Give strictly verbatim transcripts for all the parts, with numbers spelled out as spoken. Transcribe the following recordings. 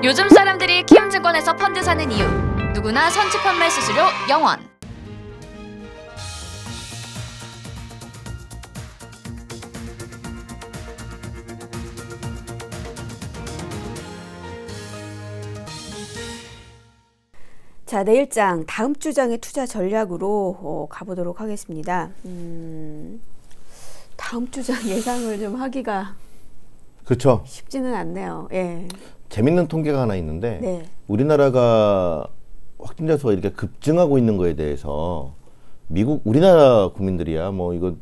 요즘 사람들이 키움증권에서 펀드 사는 이유, 누구나 선취 판매 수수료 영 원. 자, 내일장 다음 주장의 투자 전략으로 어, 가보도록 하겠습니다. 음, 다음 주장 예상을 좀 하기가 그렇죠. 쉽지는 않네요. 예. 재밌는 통계가 하나 있는데 네. 우리나라가 확진자 수가 이렇게 급증하고 있는 거에 대해서 미국 우리나라 국민들이야 뭐 이거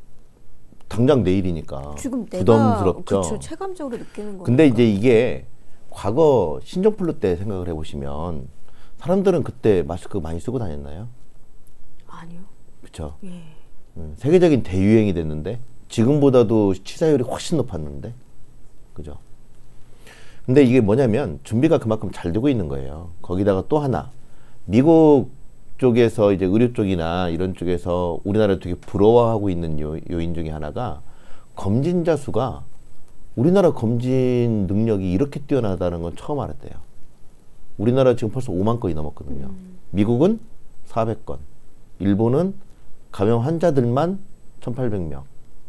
당장 내일이니까 지금 내가 부담스럽죠. 그쵸, 체감적으로 느끼는 거니까. 근데 이제 이게 과거 신종플루 때 생각을 해보시면 사람들은 그때 마스크 많이 쓰고 다녔나요? 아니요. 그렇죠. 예. 음, 세계적인 대유행이 됐는데 지금보다도 치사율이 훨씬 높았는데, 그죠? 근데 이게 뭐냐면 준비가 그만큼 잘 되고 있는 거예요. 거기다가 또 하나, 미국 쪽에서 이제 의료 쪽이나 이런 쪽에서 우리나라를 되게 부러워하고 있는 요, 요인 중에 하나가 검진자 수가 우리나라 검진 능력이 이렇게 뛰어나다는 건 처음 알았대요. 우리나라 지금 벌써 오만 건이 넘었거든요. 음. 미국은 사백 건, 일본은 감염 환자들만 천팔백 명.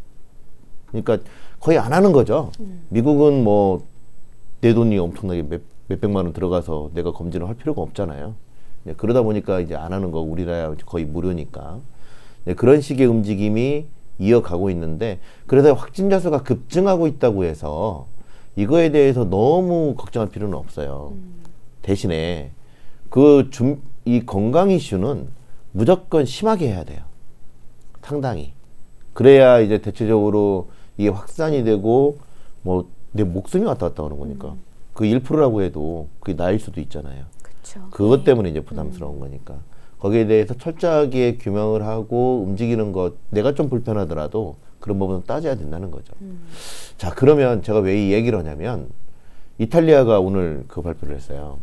그러니까 거의 안 하는 거죠. 음. 미국은 뭐 내 돈이 엄청나게 몇, 몇백만 원 들어가서 내가 검진을 할 필요가 없잖아요. 네, 그러다 보니까 이제 안 하는 거 우리나라 거의 무료니까. 네, 그런 식의 움직임이 이어가고 있는데, 그래서 확진자 수가 급증하고 있다고 해서 이거에 대해서 너무 걱정할 필요는 없어요. 음. 대신에 그 좀, 이 건강 이슈는 무조건 심하게 해야 돼요. 상당히. 그래야 이제 대체적으로 이게 확산이 되고 뭐 내 목숨이 왔다 갔다 하는 거니까. 음. 그 일 퍼센트라고 해도 그게 나일 수도 있잖아요. 그쵸. 그것 때문에 이제 부담스러운 음. 거니까. 거기에 대해서 철저하게 규명을 하고 움직이는 것, 내가 좀 불편하더라도 그런 부분은 따져야 된다는 거죠. 음. 자, 그러면 제가 왜 이 얘기를 하냐면, 이탈리아가 오늘 그 발표를 했어요.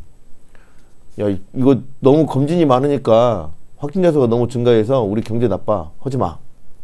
야, 이거 너무 검진이 많으니까 확진자 수가 너무 증가해서 우리 경제 나빠. 하지 마.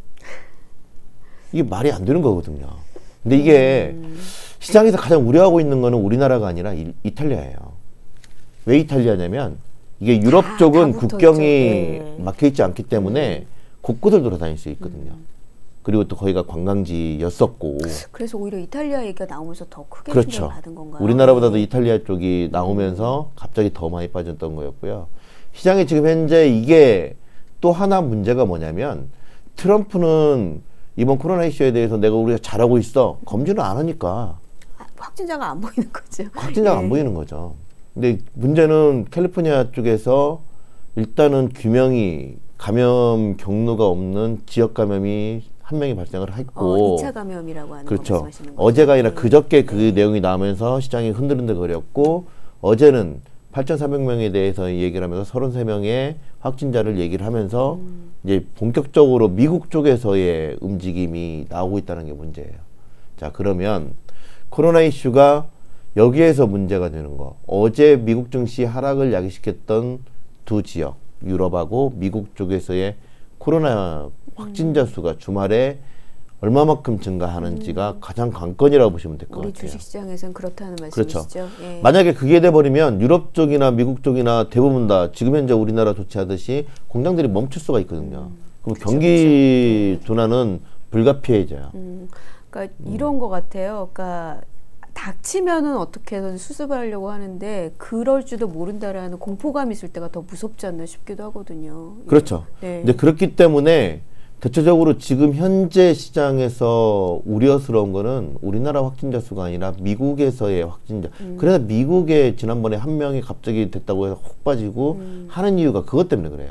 이게 말이 안 되는 거거든요. 근데 이게 음. 시장에서 가장 우려하고 있는 거는 우리나라가 아니라 이, 이탈리아예요. 왜 이탈리아냐면 이게 유럽 다, 쪽은 다 국경이 네. 막혀있지 않기 때문에 음. 곳곳을 돌아다닐 수 있거든요. 음. 그리고 또 거기가 관광지였었고. 그래서 오히려 이탈리아 얘기가 나오면서 더 크게 그렇죠. 충격을 받은 건가요? 우리나라보다도 네. 이탈리아 쪽이 나오면서 갑자기 더 많이 빠졌던 거였고요. 시장에 지금 현재 이게 또 하나 문제가 뭐냐면, 트럼프는 이번 코로나 이슈에 대해서 내가 우리가 잘하고 있어. 검진을 안 하니까. 아, 확진자가 안 보이는 거죠. 확진자가 네. 안 보이는 거죠. 근데 문제는 캘리포니아 쪽에서 일단은 규명이 감염 경로가 없는 지역 감염이 한 명이 발생을 했고, 어, 이 차 감염이라고 하는 그렇죠. 거 말씀하시는 거죠. 어제가 아니라 그저께 그 네. 내용이 나오면서 시장이 흔들흔들거렸고, 어제는 팔천사백 명에 대해서 얘기를 하면서 서른세 명의 확진자를 얘기를 하면서 음. 이제 본격적으로 미국 쪽에서의 움직임이 나오고 있다는 게 문제예요. 자, 그러면 코로나 이슈가 여기에서 문제가 되는 거. 어제 미국 증시 하락을 야기시켰던 두 지역, 유럽하고 미국 쪽에서의 코로나 확진자 수가 주말에 얼마만큼 증가하는지가 음. 가장 관건이라고 보시면 될 것 같아요. 우리 주식시장에서는 그렇다는 그렇죠. 말씀이시죠? 예. 만약에 그게 돼버리면 유럽 쪽이나 미국 쪽이나 대부분 다 지금 현재 우리나라 조치하듯이 공장들이 멈출 수가 있거든요. 음. 그럼 그렇죠, 경기 그렇죠. 둔화는 불가피해져요. 음. 그러니까 음. 이런 것 같아요. 그러니까 닥치면은 어떻게든 수습을 하려고 하는데 그럴지도 모른다라는 공포감이 있을 때가 더 무섭지 않나 싶기도 하거든요. 그렇죠. 네. 근데 그렇기 때문에 대체적으로 지금 현재 시장에서 우려스러운 거는 우리나라 확진자 수가 아니라 미국에서의 확진자. 음. 그래서 미국에 지난번에 한 명이 갑자기 됐다고 해서 혹 빠지고 음. 하는 이유가 그것 때문에 그래요.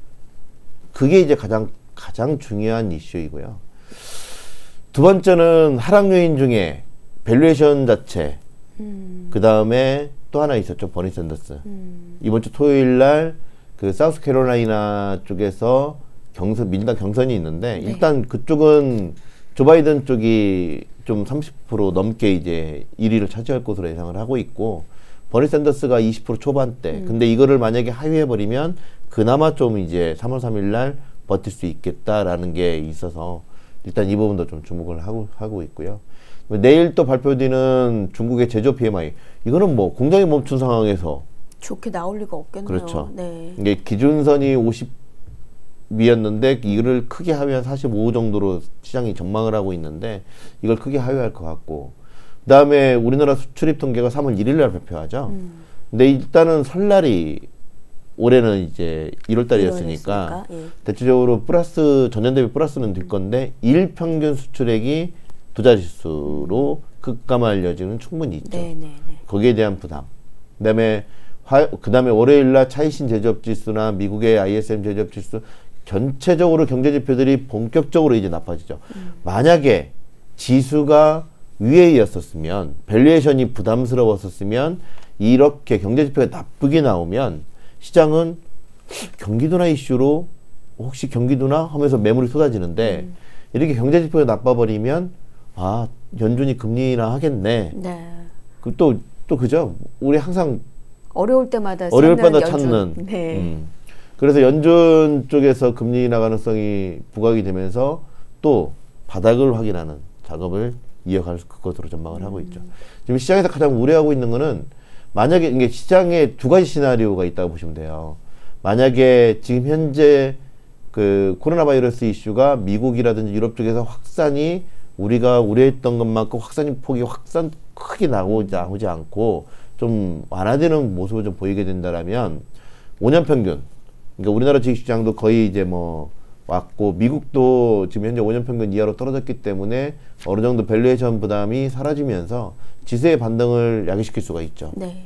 그게 이제 가장 가장 중요한 이슈이고요. 두 번째는 하락 요인 중에 밸류에이션 자체, 음. 그 다음에 또 하나 있었죠. 버니 샌더스. 음. 이번 주 토요일 날 그 사우스캐롤라이나 쪽에서 경선, 민주당 경선이 있는데, 네. 일단 그쪽은 조 바이든 쪽이 좀 삼십 퍼센트 넘게 이제 일 위를 차지할 것으로 예상을 하고 있고, 버니 샌더스가 이십 퍼센트 초반대. 음. 근데 이거를 만약에 하위해버리면 그나마 좀 이제 삼월 삼일 날 버틸 수 있겠다라는 게 있어서 일단 이 부분도 좀 주목을 하고, 하고 있고요. 내일 또 발표되는 중국의 제조 피엠아이 이거는 뭐 공장이 멈춘 상황에서 좋게 나올 리가 없겠네요. 그렇죠. 네. 이게 기준선이 오십이었는데 이거를 크게 하회한 사십오 정도로 시장이 전망을 하고 있는데 이걸 크게 하회할 것 같고 그다음에 우리나라 수출입 통계가 삼월 일일 날 발표하죠. 음. 근데 일단은 설날이 올해는 이제 일월 달이었으니까 예. 대체적으로 플러스 전년 대비 플러스는 될 건데 일 평균 수출액이 두 자릿수로 급감할 여지는 충분히 있죠. 네, 네, 네. 거기에 대한 부담. 그다음에 화, 그다음에 월요일 날 차이신 제조업 지수나 미국의 아이에스엠 제조업 지수 전체적으로 경제 지표들이 본격적으로 이제 나빠지죠. 음. 만약에 지수가 위에였었으면 밸류에이션이 부담스러웠었으면 이렇게 경제 지표가 나쁘게 나오면 시장은 경기도나 이슈로 혹시 경기도나 하면서 매물이 쏟아지는데 음. 이렇게 경제 지표가 나빠버리면 아 연준이 금리나 하겠네. 네. 그 또 또 그죠? 우리 항상 어려울 때마다 어려울 찾는 때마다 연준. 찾는. 네. 음. 그래서 연준 쪽에서 금리 인하 가능성이 부각이 되면서 또 바닥을 확인하는 작업을 이어갈 것으로 전망을 하고 있죠. 지금 시장에서 가장 우려하고 있는 거는 만약에 이게 시장에 두 가지 시나리오가 있다고 보시면 돼요. 만약에 지금 현재 그 코로나 바이러스 이슈가 미국이라든지 유럽 쪽에서 확산이 우리가 우려했던 것만큼 확산 폭이 확산 크게 나오지, 나오지 않고 좀 완화되는 모습을 좀 보이게 된다라면 오 년 평균 그러니까 우리나라 주식시장도 거의 이제 뭐 왔고 미국도 지금 현재 오 년 평균 이하로 떨어졌기 때문에 어느 정도 밸류에이션 부담이 사라지면서 지수의 반등을 야기시킬 수가 있죠. 네.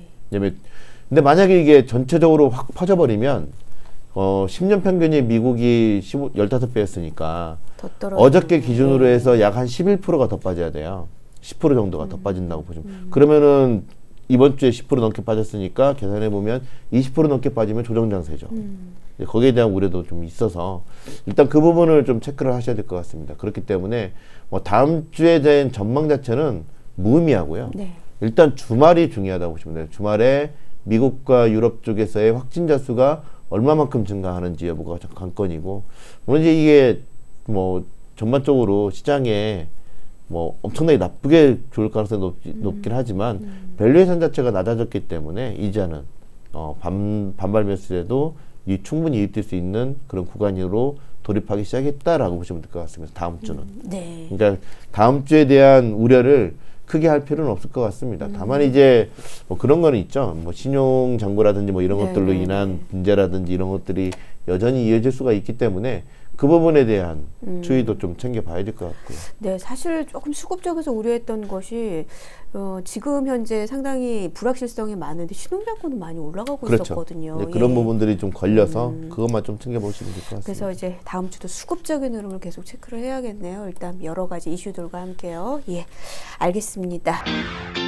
근데 만약에 이게 전체적으로 확 퍼져버리면 어 십 년 평균이 미국이 십오, 십오 배였으니까 더 떨어지는 어저께 기준으로 네. 해서 약 한 십일 퍼센트가 더 빠져야 돼요. 십 퍼센트 정도가 음. 더 빠진다고 보시면. 음. 그러면은 이번 주에 십 퍼센트 넘게 빠졌으니까 계산해 보면 이십 퍼센트 넘게 빠지면 조정장세죠. 음. 거기에 대한 우려도 좀 있어서 일단 그 부분을 좀 체크를 하셔야 될 것 같습니다. 그렇기 때문에 뭐 다음 주에 대한 전망 자체는 무의미하고요. 네. 일단 주말이 중요하다고 보시면 돼요. 주말에 미국과 유럽 쪽에서의 확진자 수가 얼마만큼 증가하는지 여부가 관건이고 물론 이제 이게 뭐 전반적으로 시장에 뭐 엄청나게 나쁘게 좋을 가능성이 높, 음. 높긴 하지만 음. 밸류에이션 자체가 낮아졌기 때문에 이제는 어, 반, 반발 매수에도 이 충분히 이입될 수 있는 그런 구간으로 돌입하기 시작했다라고 보시면 될 것 같습니다. 다음 주는. 음. 네. 그러니까 다음 주에 대한 우려를 크게 할 필요는 없을 것 같습니다. 음. 다만 이제 뭐 그런 거는 있죠. 뭐 신용 잔고라든지 뭐 이런 네, 것들로 네, 인한 네. 문제라든지 이런 것들이 여전히 이어질 수가 있기 때문에 그 부분에 대한 음. 추이도 좀 챙겨봐야 될 것 같고요. 네, 사실 조금 수급적에서 우려했던 것이 어, 지금 현재 상당히 불확실성이 많은데 신용장고는 많이 올라가고 그렇죠. 있었거든요. 네, 그런 예. 부분들이 좀 걸려서 음. 그것만 좀 챙겨보시면 될 것 같습니다. 그래서 이제 다음 주도 수급적인 흐름을 계속 체크를 해야겠네요. 일단 여러 가지 이슈들과 함께요. 예, 알겠습니다.